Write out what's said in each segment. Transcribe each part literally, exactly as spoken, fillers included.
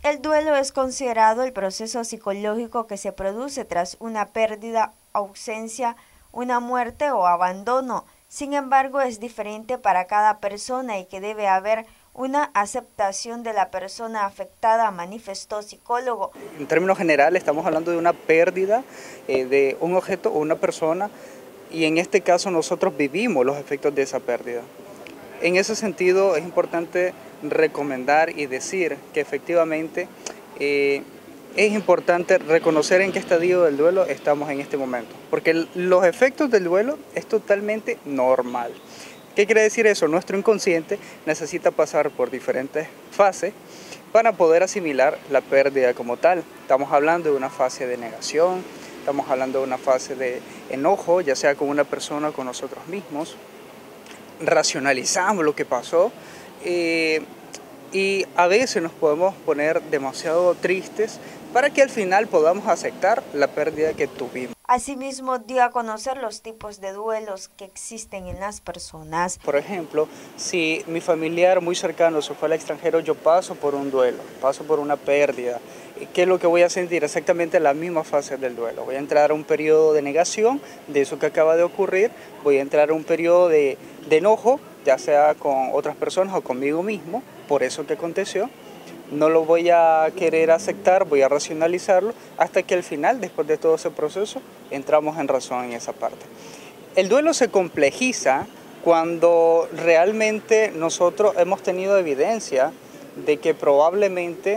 El duelo es considerado el proceso psicológico que se produce tras una pérdida, ausencia, una muerte o abandono. Sin embargo, es diferente para cada persona y que debe haber una aceptación de la persona afectada, manifestó psicólogo. En términos generales estamos hablando de una pérdida eh, de un objeto o una persona, y en este caso nosotros vivimos los efectos de esa pérdida. En ese sentido es importante recomendar y decir que efectivamente eh, es importante reconocer en qué estadio del duelo estamos en este momento, porque los efectos del duelo es totalmente normal. ¿Qué quiere decir eso? Nuestro inconsciente necesita pasar por diferentes fases para poder asimilar la pérdida como tal. Estamos hablando de una fase de negación, estamos hablando de una fase de enojo, ya sea con una persona o con nosotros mismos. Racionalizamos lo que pasó eh, y a veces nos podemos poner demasiado tristes para que al final podamos aceptar la pérdida que tuvimos. Asimismo, dio a conocer los tipos de duelos que existen en las personas. Por ejemplo, si mi familiar muy cercano se fue al extranjero, yo paso por un duelo, paso por una pérdida. ¿Qué es lo que voy a sentir? Exactamente la misma fase del duelo. Voy a entrar a un periodo de negación de eso que acaba de ocurrir, voy a entrar a un periodo de, de enojo, ya sea con otras personas o conmigo mismo, por eso que aconteció. No lo voy a querer aceptar, voy a racionalizarlo, hasta que al final, después de todo ese proceso, entramos en razón en esa parte. El duelo se complejiza cuando realmente nosotros hemos tenido evidencia de que probablemente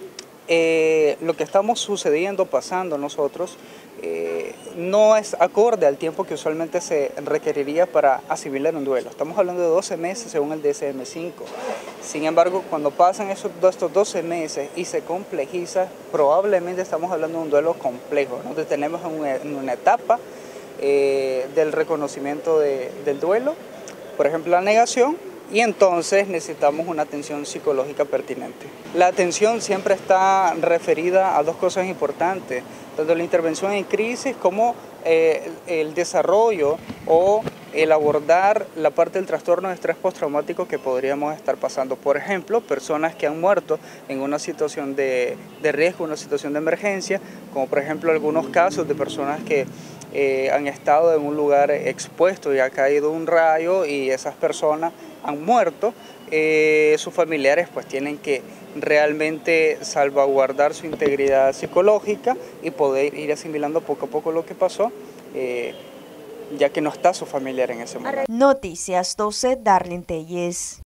eh, lo que estamos sucediendo, pasando nosotros, eh, no es acorde al tiempo que usualmente se requeriría para asimilar un duelo. Estamos hablando de doce meses según el D S M cinco. Sin embargo, cuando pasan esos, estos doce meses y se complejiza, probablemente estamos hablando de un duelo complejo. Nos detenemos en una, en una etapa eh, del reconocimiento de, del duelo, por ejemplo la negación, y entonces necesitamos una atención psicológica pertinente. La atención siempre está referida a dos cosas importantes, tanto la intervención en crisis como eh, el desarrollo o el abordar la parte del trastorno de estrés postraumático que podríamos estar pasando. Por ejemplo, personas que han muerto en una situación de, de riesgo, una situación de emergencia, como por ejemplo algunos casos de personas que eh, han estado en un lugar expuesto y ha caído un rayo y esas personas han muerto, eh, sus familiares pues tienen que realmente salvaguardar su integridad psicológica y poder ir asimilando poco a poco lo que pasó, eh, ya que no está su familiar en ese momento. Noticias doce, Darlene Telles.